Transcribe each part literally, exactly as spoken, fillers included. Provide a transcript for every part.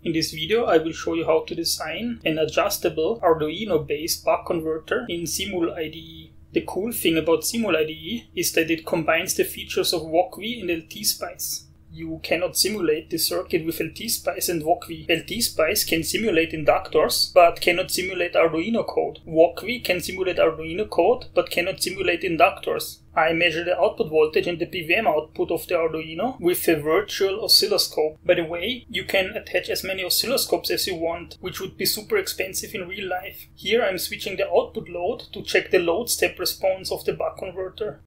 In this video I will show you how to design an adjustable Arduino-based buck converter in SimulIDE. The cool thing about SimulIDE is that it combines the features of WOKWI and LTSpice. You cannot simulate the circuit with LTSpice and WOKWI. LTSpice can simulate inductors, but cannot simulate Arduino code. WOKWI can simulate Arduino code, but cannot simulate inductors. I measure the output voltage and the P V M output of the Arduino with a virtual oscilloscope. By the way, you can attach as many oscilloscopes as you want, which would be super expensive in real life. Here I'm switching the output load to check the load step response of the buck converter.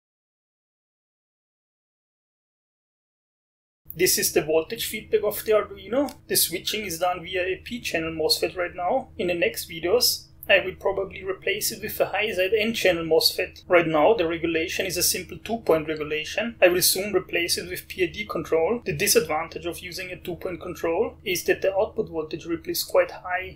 This is the voltage feedback of the Arduino. The switching is done via a P-channel MOSFET right now. In the next videos, I will probably replace it with a high-side N-channel MOSFET. Right now, the regulation is a simple two-point regulation. I will soon replace it with P I D control. The disadvantage of using a two-point control is that the output voltage ripple is quite high.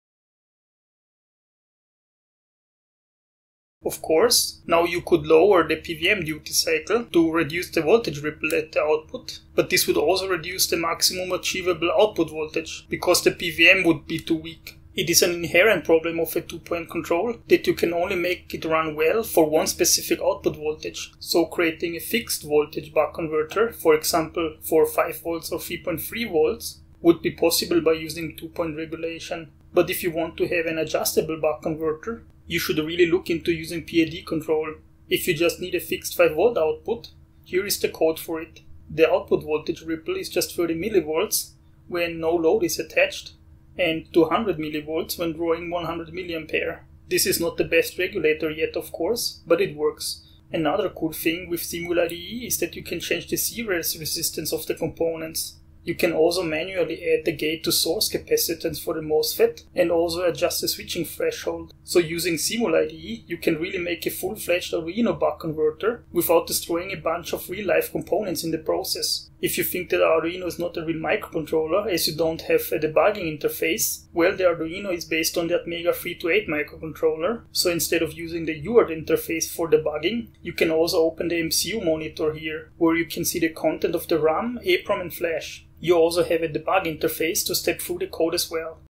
Of course, now you could lower the P V M duty cycle to reduce the voltage ripple at the output, but this would also reduce the maximum achievable output voltage, because the P V M would be too weak. It is an inherent problem of a two-point control that you can only make it run well for one specific output voltage. So creating a fixed voltage buck converter, for example for five volts or three point three volts, would be possible by using two-point regulation. But if you want to have an adjustable buck converter, you should really look into using P I D control. If you just need a fixed five volt output, here is the code for it. The output voltage ripple is just thirty millivolts when no load is attached, and two hundred millivolts when drawing one hundred milliampere. This is not the best regulator yet, of course, but it works. Another cool thing with SimulIDE is that you can change the series resistance of the components. You can also manually add the gate to source capacitance for the MOSFET and also adjust the switching threshold. So using SimulIDE, you can really make a full-fledged Arduino buck converter without destroying a bunch of real-life components in the process. If you think that Arduino is not a real microcontroller as you don't have a debugging interface, well, the Arduino is based on the Atmega three two eight microcontroller, so instead of using the U A R T interface for debugging, you can also open the M C U monitor here, where you can see the content of the RAM, EEPROM and flash. You also have a debug interface to step through the code as well.